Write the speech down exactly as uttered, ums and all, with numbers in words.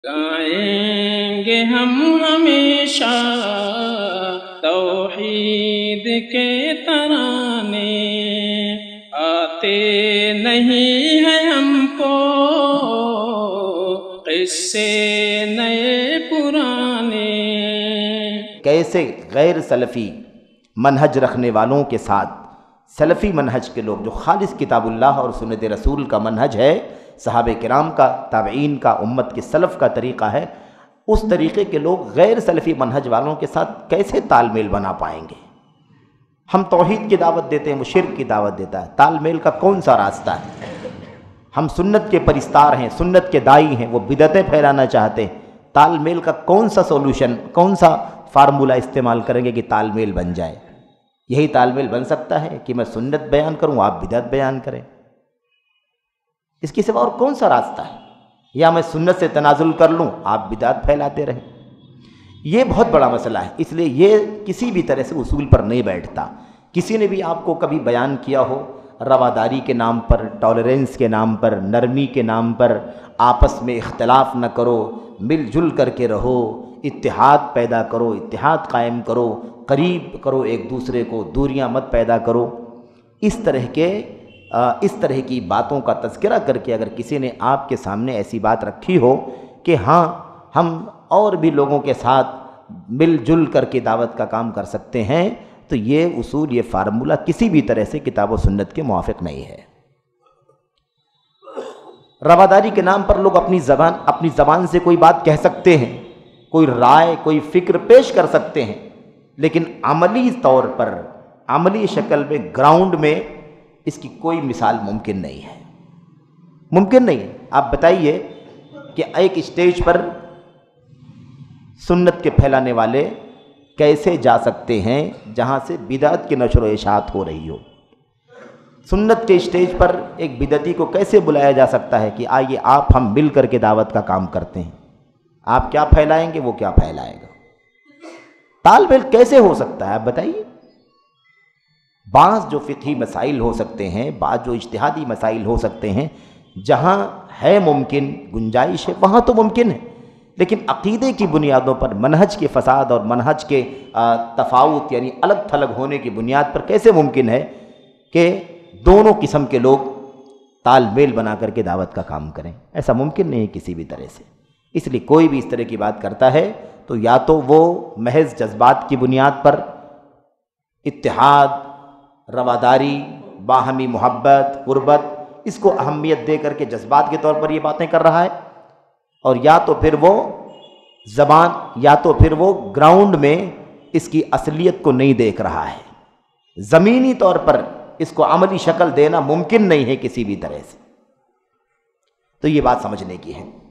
گائیں گے ہم ہمیشہ توحید کے ترانے، آتے نہیں ہیں ہم کو قصے نئے پرانے۔ کیسے غیر سلفی منہج رکھنے والوں کے ساتھ سلفی منہج کے لوگ، جو خالص کتاب اللہ اور سنت رسول کا منہج ہے، صحابہ کرام کا، تابعین کا، امت کے سلف کا طریقہ ہے، اس طریقے کے لوگ غیر سلفی منہج والوں کے ساتھ کیسے تال میل بنا پائیں گے؟ ہم توحید کی دعوت دیتے ہیں، وہ شرک کی دعوت دیتا ہے، تال میل کا کون سا راستہ ہے؟ ہم سنت کے پرستار ہیں، سنت کے دائی ہیں، وہ بدعتیں پھیلانا چاہتے ہیں، تال میل کا کون سا سولوشن، کون سا فارمولہ استعمال کریں گے کہ تال میل بن جائے؟ یہی تال میل بن سکتا ہے کہ میں سنت بیان کروں، آپ بدعت بیان کریں۔ اس کے سوا اور کون سا راستہ ہے؟ یا میں سنت سے تنازل کر لوں، آپ بدعت پھیلاتے رہیں۔ یہ بہت بڑا مسئلہ ہے، اس لیے یہ کسی بھی طرح سے اصول پر نہیں بیٹھتا۔ کسی نے بھی آپ کو کبھی بیان کیا ہو رواداری کے نام پر، ٹالرنس کے نام پر، نرمی کے نام پر، آپس میں اختلاف نہ کرو، مل جل کر کے رہو، اتحاد پیدا کرو، اتحاد قائم کرو، قریب کرو ایک دوسرے کو، دوریاں مت پیدا کرو، اس طرح کے اس طرح کی باتوں کا تذکرہ کر کے اگر کسی نے آپ کے سامنے ایسی بات رکھی ہو کہ ہاں ہم اور بھی لوگوں کے ساتھ مل جل کر کے دعوت کا کام کر سکتے ہیں، تو یہ اصول، یہ فارمولہ کسی بھی طرح سے کتاب و سنت کے موافق نہیں ہے۔ رواداری کے نام پر لوگ اپنی زبان اپنی زبان سے کوئی بات کہہ سکتے ہیں، کوئی رائے، کوئی فکر پیش کر سکتے ہیں، لیکن عملی طور پر، عملی شکل میں، گراؤنڈ میں اس کی کوئی مثال ممکن نہیں ہے، ممکن نہیں ہے۔ آپ بتائیے کہ ایک اسٹیج پر سنت کے پھیلانے والے کیسے جا سکتے ہیں جہاں سے بدعت کی نشر و اشاعت ہو رہی ہو؟ سنت کے اسٹیج پر ایک بدعتی کو کیسے بلایا جا سکتا ہے کہ آئیے آپ ہم مل کر کے دعوت کا کام کرتے ہیں؟ آپ کیا پھیلائیں گے، وہ کیا پھیلائے گا؟ تال میل کیسے ہو سکتا ہے آپ بتائیے؟ بعض جو فقہی مسائل ہو سکتے ہیں، بعض جو اجتہادی مسائل ہو سکتے ہیں، جہاں ہے ممکن، گنجائش ہے، وہاں تو ممکن ہے، لیکن عقیدے کی بنیادوں پر، منہج کے فساد اور منہج کے تفاوت یعنی الگ تھلگ ہونے کی بنیاد پر کیسے ممکن ہے کہ دونوں قسم کے لوگ تال میل بنا کر کے دعوت کا کام کریں؟ ایسا ممکن نہیں ہے کسی بھی طرح سے۔ اس لیے کوئی بھی اس طرح کی بات کرتا ہے تو یا تو وہ محض جذبات کی بنیاد پر اتحاد، رواداری، باہمی محبت، قربت، اس کو اہمیت دے کر کے جذبات کے طور پر یہ باتیں کر رہا ہے، اور یا تو پھر وہ زبان یا تو پھر وہ گراؤنڈ میں اس کی اصلیت کو نہیں دیکھ رہا ہے۔ زمینی طور پر اس کو عملی شکل دینا ممکن نہیں ہے کسی بھی طرح سے۔ تو یہ بات سمجھنے کی ہے۔